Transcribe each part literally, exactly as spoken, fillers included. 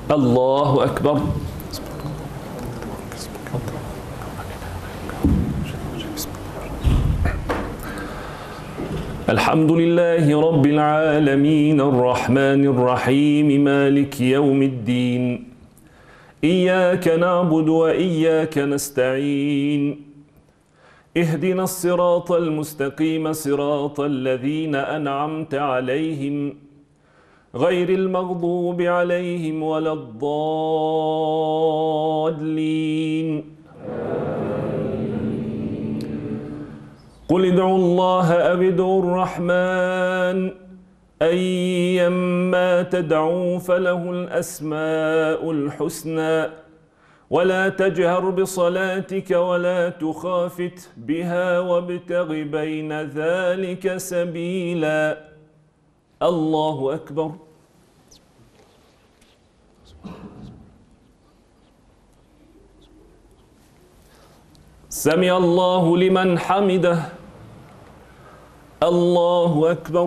الله أكبر. الحمد لله رب العالمين الرحمن الرحيم مالك يوم الدين إياك نعبد وإياك نستعين اهدنا الصراط المستقيم صراط الذين أنعمت عليهم غير المغضوب عليهم ولا الضالين. قل ادعوا الله أو ادعوا الرحمن أيما تدعوا فله الأسماء الحسنى ولا تجهر بصلاتك ولا تخافت بها وابتغ بين ذلك سبيلا. الله أكبر. سمع الله لمن حمده. الله أكبر.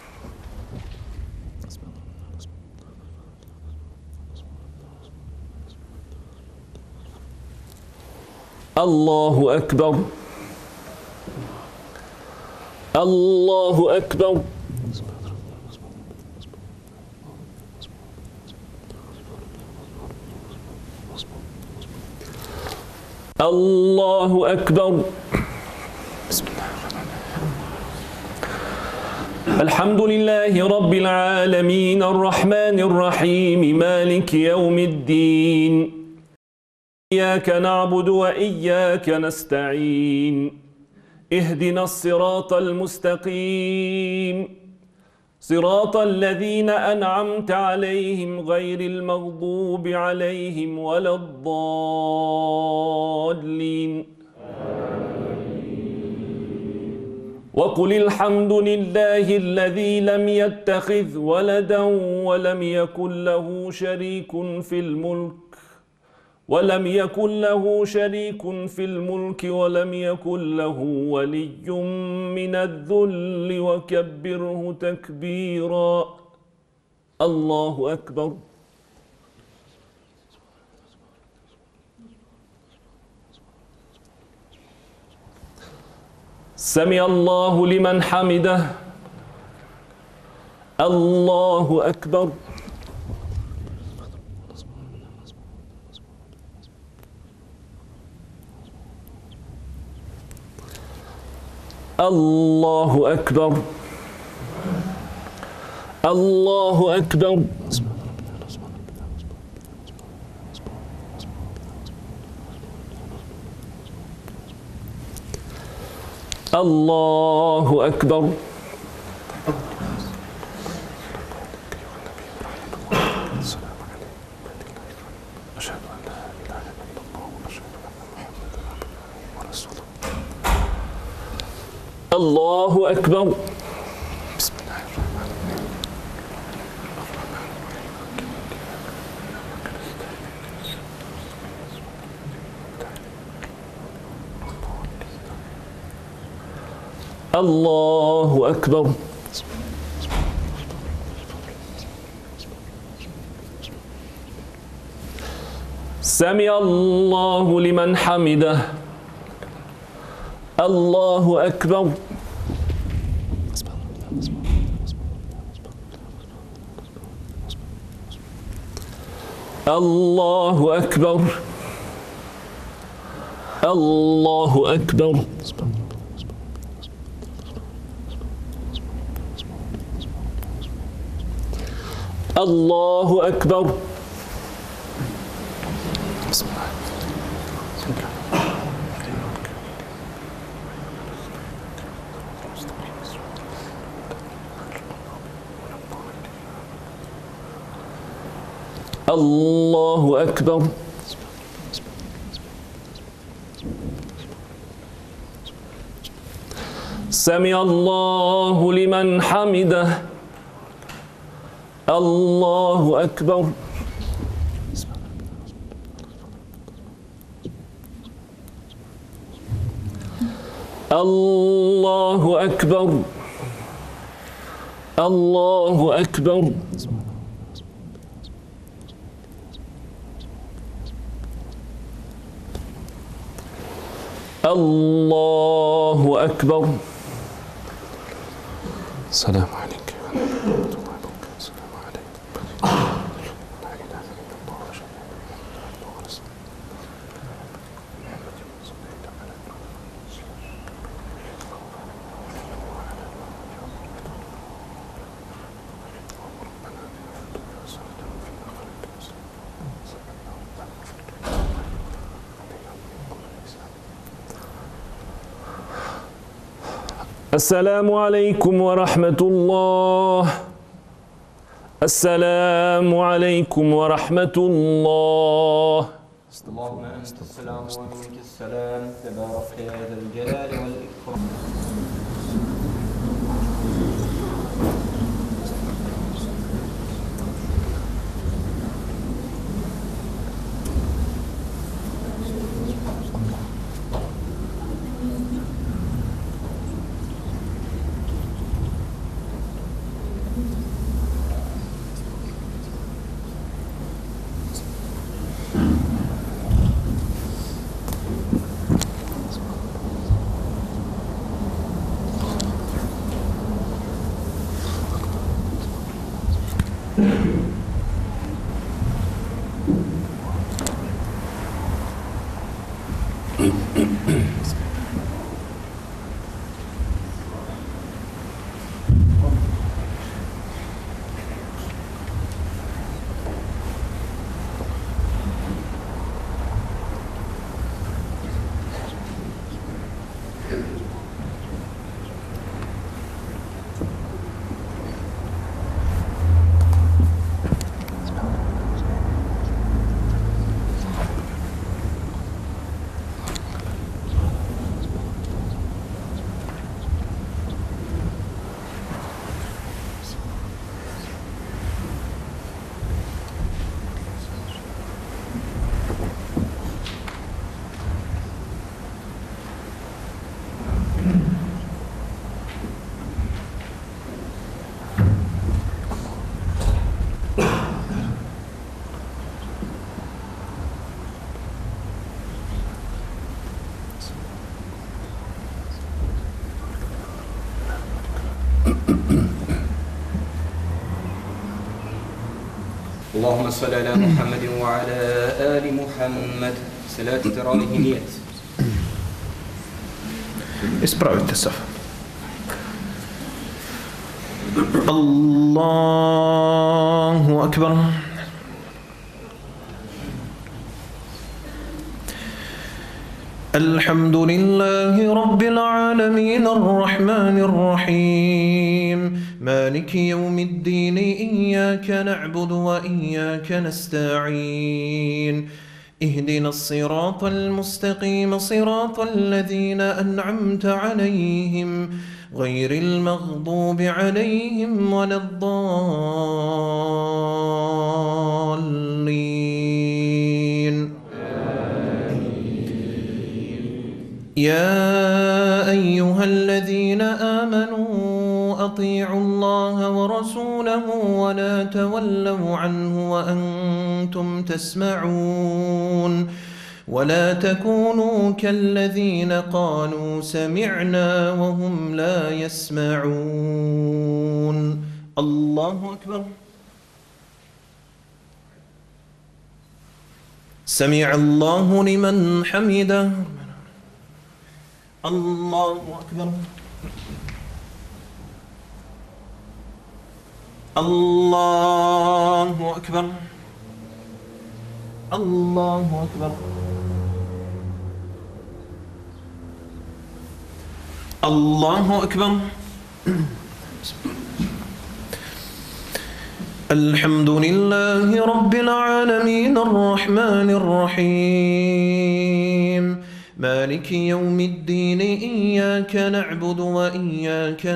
الله أكبر. الله أكبر. الله أكبر. بسم الله الرحمن الرحيم. الحمد لله رب العالمين الرحمن الرحيم مالك يوم الدين إياك نعبد وإياك نستعين اهدنا الصراط المستقيم صراط الذين أنعمت عليهم غير المغضوب عليهم ولا الضالين. وقل الحمد لله الذي لم يتخذ ولدا ولم يكن له شريك في الملك ولم يكن له شريك في الملك ولم يكن له ولي من الذل وكبره تكبيرا. الله أكبر. سمع الله لمن حمده. الله أكبر. الله أكبر. الله أكبر. الله أكبر. الله أكبر. بسم الله الرحمن الرحيم. الله أكبر. سمع الله لمن حمده. الله أكبر. الله أكبر. الله أكبر. الله أكبر. بسم الله. الله أكبر. سمع الله لمن حمده. الله أكبر. الله أكبر. الله أكبر. الله أكبر. السلام عليك. السلام عليك. لا إله إلا الله وأشهد أن محمدا رسول السلام عليكم ورحمة الله. السلام عليكم ورحمة الله. اللهم أنت السلام ومنك السلام تبارك يا ذا الجلال والإكرام. اللهم صل على محمد وعلى آل محمد. صلاة تراويح نية. Ispravite saf. Allahu akbar. الحمد لله رب العالمين الرحمن الرحيم مالك يوم الدين إياك نعبد وإياك نستعين اهدنا الصراط المستقيم صراط الذين أنعمت عليهم غير المغضوب عليهم ولا الضالين. يا أيها الذين آمنوا أطيعوا الله ورسوله ولا تولوا عنه وأنتم تسمعون ولا تكونوا كالذين قالوا سمعنا وهم لا يسمعون. الله أكبر. سمع الله لمن حمده. الله أكبر. الله أكبر. الله أكبر. الله أكبر. الحمد لله رب العالمين الرحمن الرحيم مالك يوم الدين إياك نعبد وإياك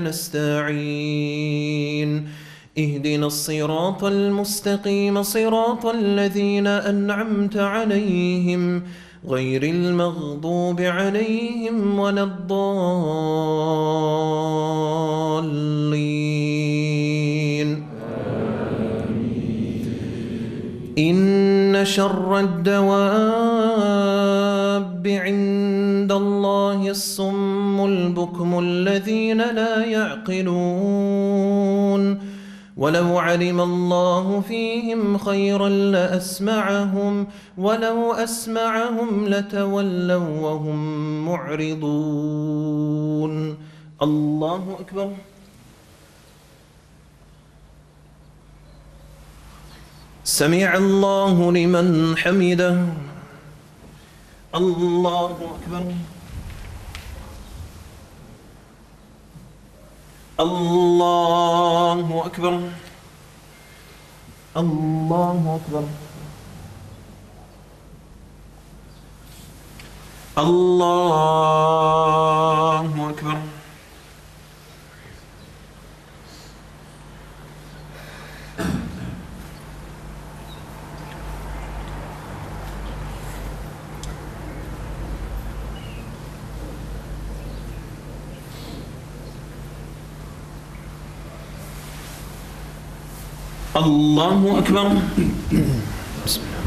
نستعين اهدنا الصراط المستقيم صراط الذين أنعمت عليهم غير المغضوب عليهم ولا الضالين. إن شر الدواب عند عند الله الصم البكم الذين لا يعقلون ولو علم الله فيهم خيرا لأسمعهم ولو أسمعهم لتولوا وهم معرضون. الله أكبر. سمع الله لمن حمده. الله أكبر. الله أكبر. الله أكبر. الله أكبر. الله أكبر. بسم الله.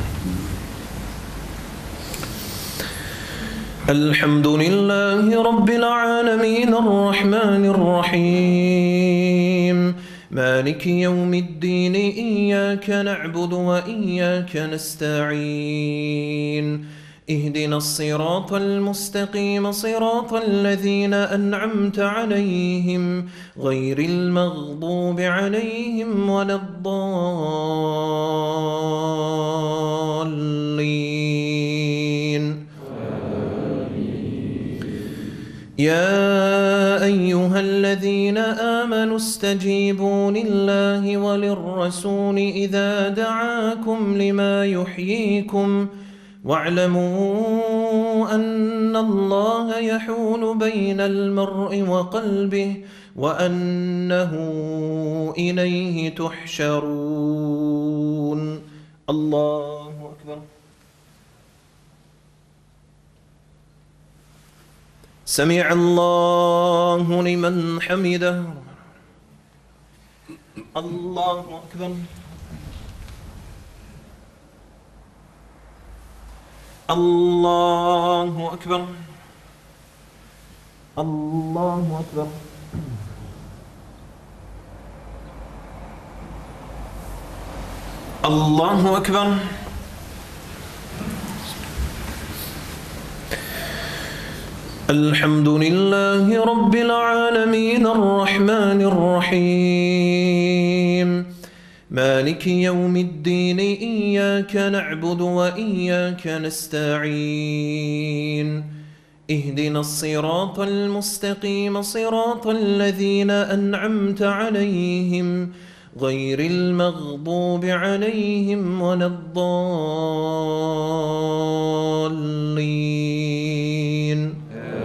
الحمد لله رب العالمين الرحمن الرحيم مالك يوم الدين إياك نعبد وإياك نستعين اهدنا الصراط المستقيم صراط الذين أنعمت عليهم غير المغضوب عليهم ولا الضالين. يا أيها الذين آمنوا استجيبوا لله وللرسول إذا دعاكم لما يحييكم واعلموا أن الله يحول بين المرء وقلبه وأنه إليه تحشرون. الله أكبر. سمع الله لمن حمده. الله أكبر. الله أكبر. الله أكبر. الله أكبر. الحمد لله رب العالمين الرحمن الرحيم مالك يوم الدين إياك نعبد وإياك نستعين اهدنا الصراط المستقيم صراط الذين أنعمت عليهم غير المغضوب عليهم ولا الضالين.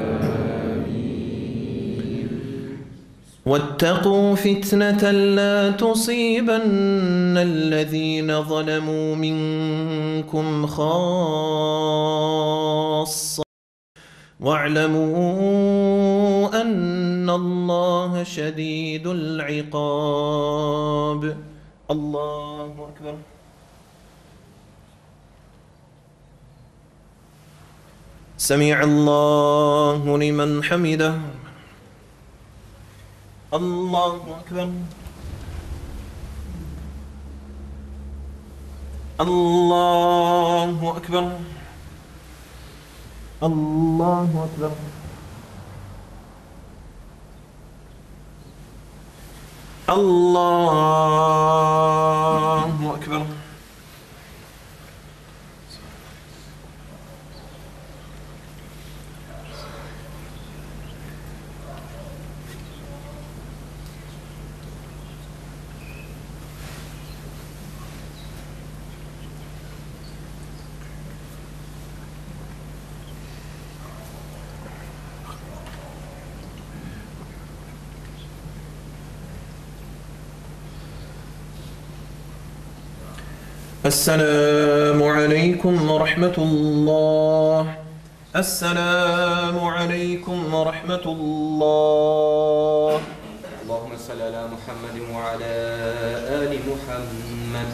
واتقوا فتنة لا تصيبن الذين ظلموا منكم خاصة واعلموا أن الله شديد العقاب. الله أكبر. سمع الله لمن حمده. الله أكبر. الله أكبر. الله أكبر. الله أكبر. السلام عليكم ورحمة الله. السلام عليكم ورحمة الله. اللهم صل على محمد وعلى آل محمد.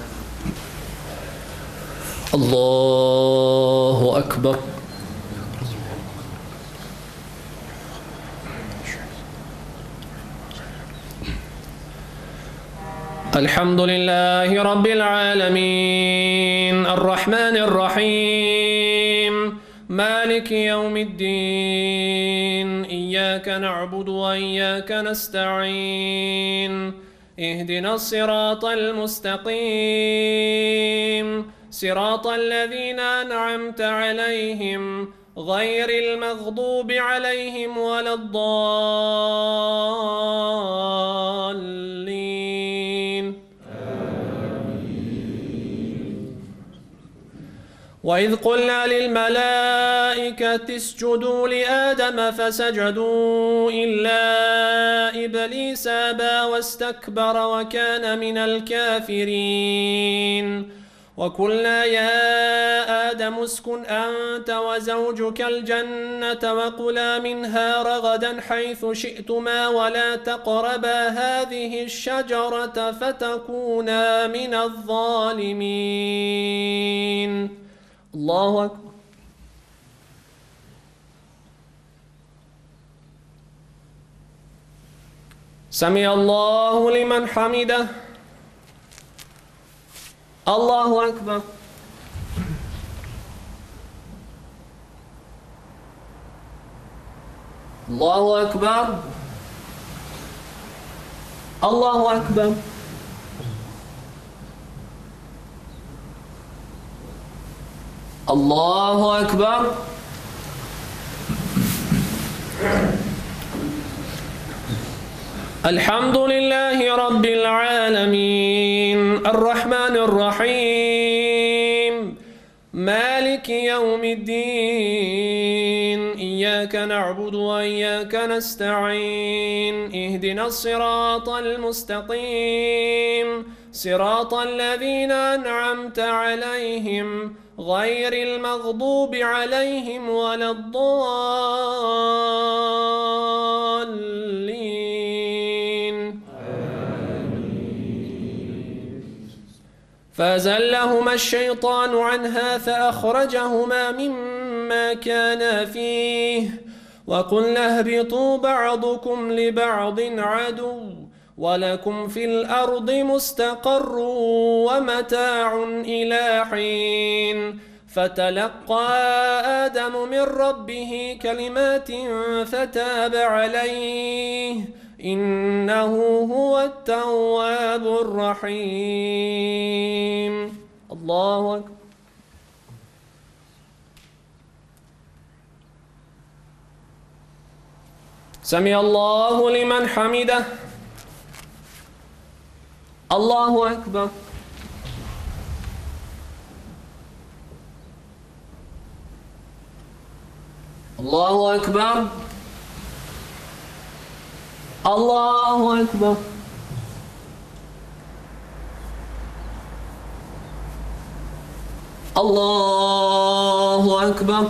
الله أكبر. الحمد لله رب العالمين الرحمن الرحيم مالك يوم الدين إياك نعبد وإياك نستعين اهدنا الصراط المستقيم صراط الذين أنعمت عليهم غير المغضوب عليهم ولا الضالين. وإذ قلنا للملائكة اسجدوا لآدم فسجدوا إلا إبليس أبى واستكبر وكان من الكافرين. وقلنا يا آدم اسكن أنت وزوجك الجنة وكلا منها رغدا حيث شئتما ولا تقربا هذه الشجرة فتكونا من الظالمين. الله أكبر. سمع الله لمن حمده. الله أكبر. الله أكبر. الله أكبر. الله أكبر. الحمد لله رب العالمين الرحمن الرحيم مالك يوم الدين إياك نعبد وإياك نستعين اهدنا الصراط المستقيم صراط الذين أنعمت عليهم غير المغضوب عليهم ولا الضالين. فأزلهما الشيطان عنها فأخرجهما مما كانا فيه وقلنا اهبطوا بعضكم لبعض عدو ولكم في الأرض مستقر ومتاع إلى حين. فتلقى آدم من ربه كلمات فتاب عليه إنه هو التواب الرحيم. الله أكبر. سمع الله لمن حمده. الله أكبر. الله أكبر. الله أكبر. الله أكبر.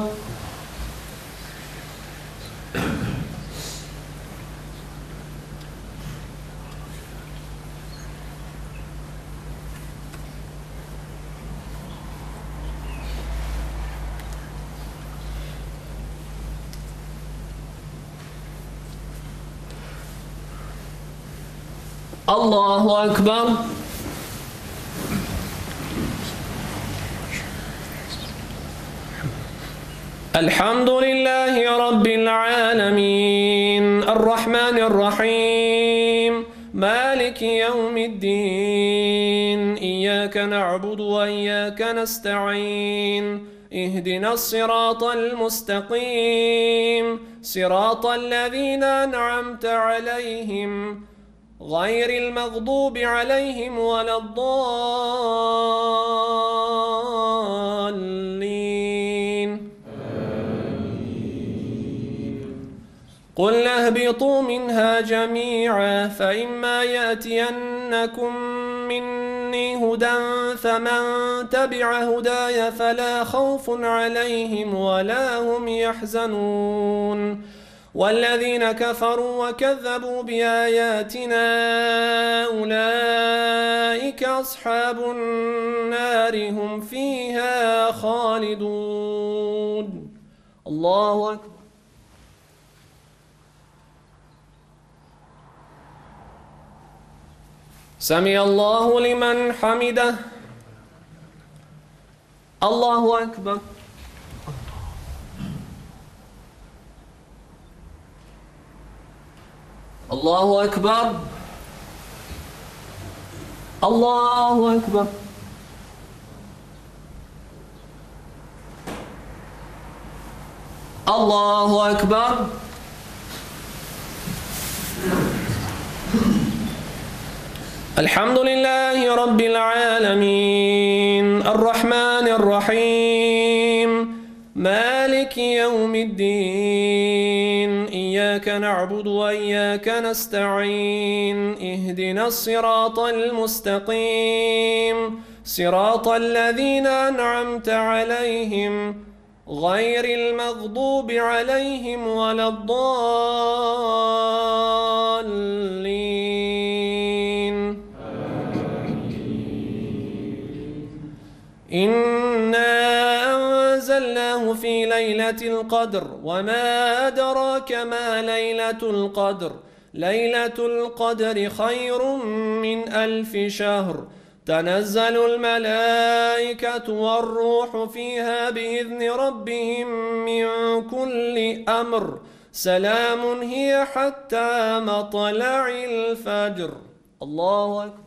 الله أكبر. الحمد لله رب العالمين الرحمن الرحيم مالك يوم الدين إياك نعبد وإياك نستعين اهدنا الصراط المستقيم صراط الذين أنعمت عليهم غير المغضوب عليهم ولا الضالين. قل اهبطوا منها جميعا فإما يأتينكم مني هدى فمن تبع هداي فلا خوف عليهم ولا هم يحزنون. والذين كفروا وكذبوا بآياتنا أولئك أصحاب النار هم فيها خالدون. الله أكبر. سمع الله لمن حمده. الله أكبر. الله أكبر. الله أكبر. الله أكبر. الحمد لله رب العالمين الرحمن الرحيم مالك يوم الدين إياك نعبد وإياك نستعين اهدنا الصراط المستقيم صراط الذين أنعمت عليهم غير المغضوب عليهم ولا الضالين. إنا أنزلناه في ليلة القدر وما أدراك ما ليلة القدر ليلة القدر خير من ألف شهر تنزل الملائكة والروح فيها بإذن ربهم من كل أمر سلام هي حتى مطلع الفجر. الله أكبر.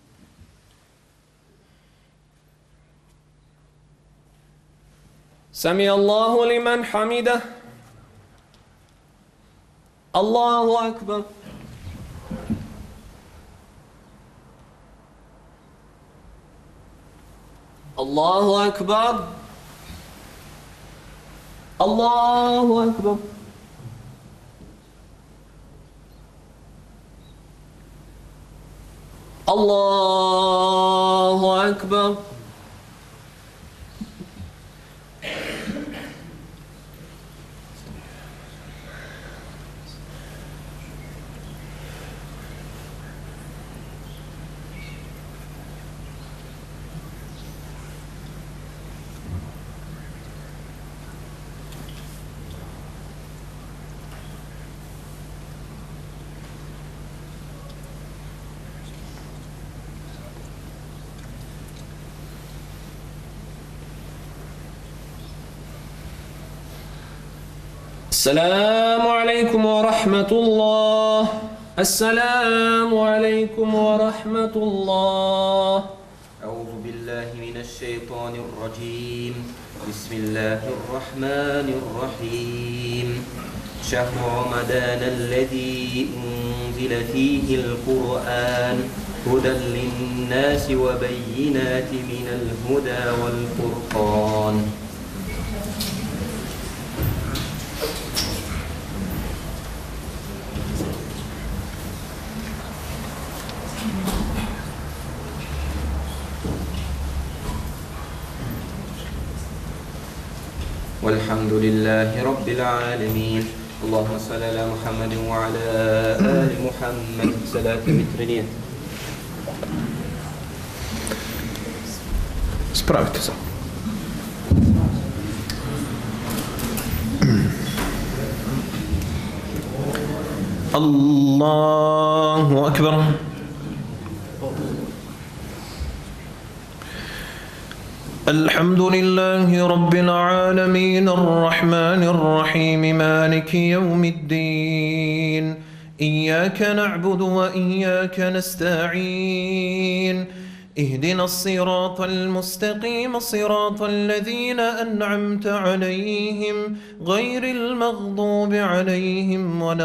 سمع الله لمن حمده. الله أكبر. الله أكبر. الله أكبر. الله أكبر. السلام عليكم ورحمة الله. السلام عليكم ورحمة الله. أعوذ بالله من الشيطان الرجيم. بسم الله الرحمن الرحيم. شهر رمضان الذي أنزل فيه القرآن هدى للناس وبينات من الهدى والفرقان. والحمد لله رب العالمين. اللهم صل على محمد وعلى آل محمد صلاة مترنية. Spravite se. Allahu akbar. الحمد لله رب العالمين الرحمن الرحيم مالك يوم الدين إياك نعبد وإياك نستعين اهدنا الصراط المستقيم صراط الذين أنعمت عليهم غير المغضوب عليهم ولا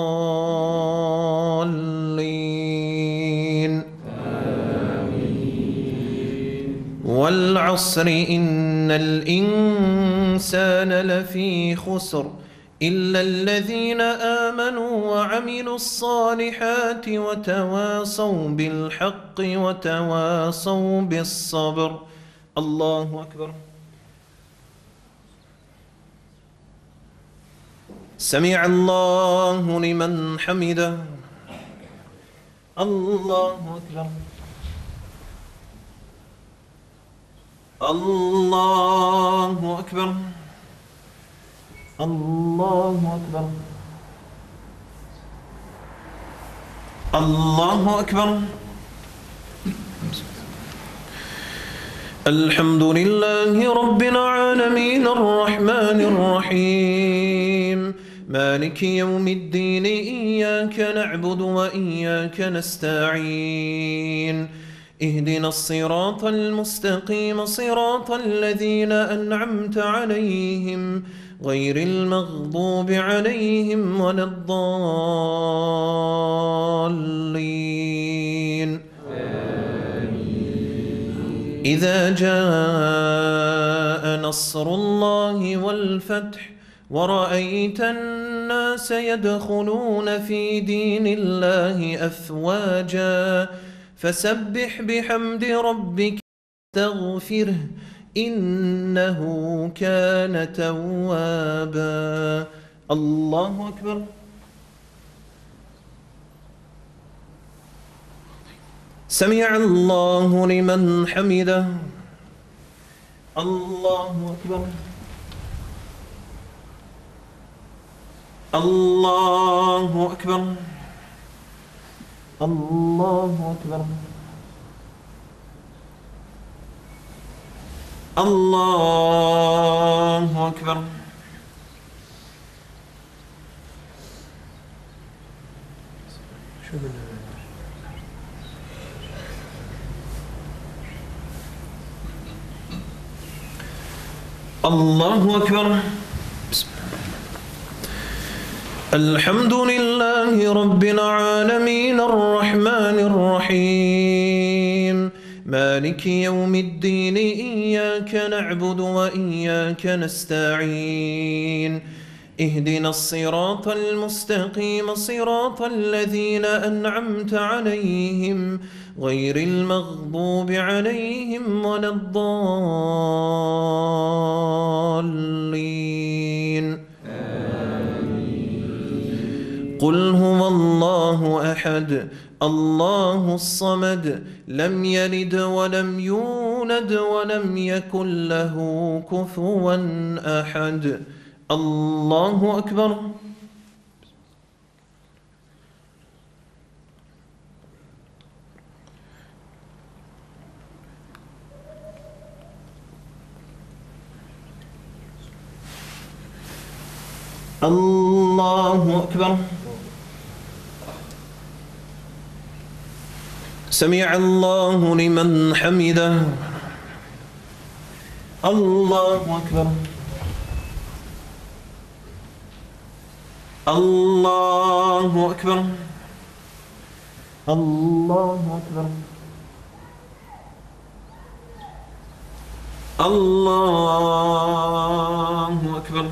الضالين. والعصر إن الإنسان لفي خسر إلا الذين آمنوا وعملوا الصالحات وتواصوا بالحق وتواصوا بالصبر. الله أكبر. سمع الله لمن حمده. الله أكبر. الله أكبر. الله أكبر. الله أكبر. الحمد لله رب العالمين الرحمن الرحيم مالك يوم الدين إياك نعبد وإياك نستعين اهدنا الصراط المستقيم صراط الذين أنعمت عليهم غير المغضوب عليهم ولا الضالين إذا جاء نصر الله والفتح ورأيت الناس يدخلون في دين الله أفواجا فسبح بحمد ربك واستغفره إنه كان توابا. الله أكبر. سمع الله لمن حمده. الله أكبر. الله أكبر. الله أكبر. الله أكبر. الله أكبر. الحمد لله رب العالمين الرحمن الرحيم مالك يوم الدين إياك نعبد وإياك نستعين اهدنا الصراط المستقيم صراط الذين أنعمت عليهم غير المغضوب عليهم ولا الضالين. قل هو الله أحد الله الصمد لم يلد ولم يولد ولم يكن له كفوا أحد. الله أكبر. الله أكبر. سمع الله لمن حمده. الله أكبر. الله أكبر. الله أكبر. الله أكبر.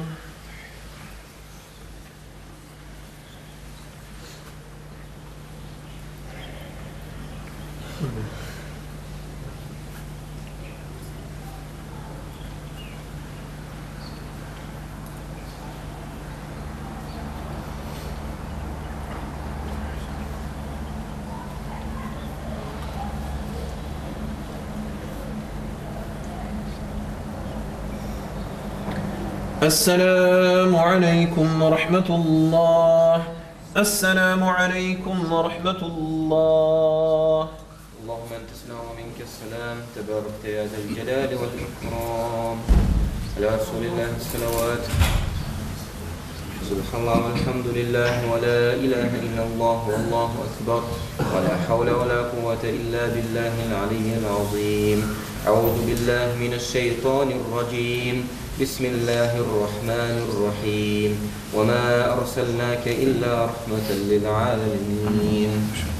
السلام عليكم ورحمة الله. السلام عليكم ورحمة الله. اللهم أنت السلام ومنك السلام تباركت يا ذا الجلال والإكرام. على رسول الله الصلوات. سبحان الله والحمد لله ولا إله إلا الله والله أكبر ولا حول ولا قوة إلا بالله العلي العظيم. أعوذ بالله من الشيطان الرجيم. بسم الله الرحمن الرحيم. وما أرسلناك إلا رحمة للعالمين.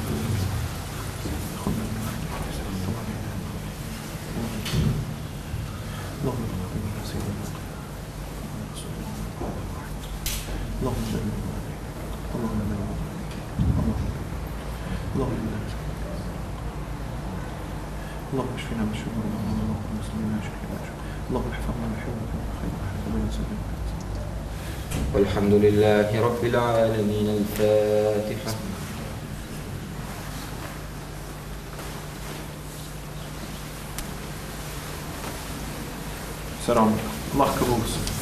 اللهم اشفنا من شرور اللهم مسلمين اللهم احفظنا من حولك والحمد لله رب العالمين. الفاتحة. سلام الله قبول.